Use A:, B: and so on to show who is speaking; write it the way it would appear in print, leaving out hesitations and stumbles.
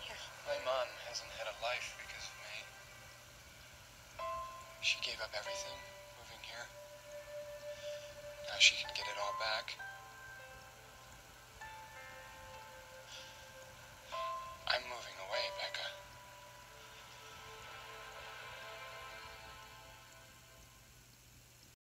A: here?
B: My mom hasn't had a life because of me. She gave up everything, moving here. Now she can get it all back.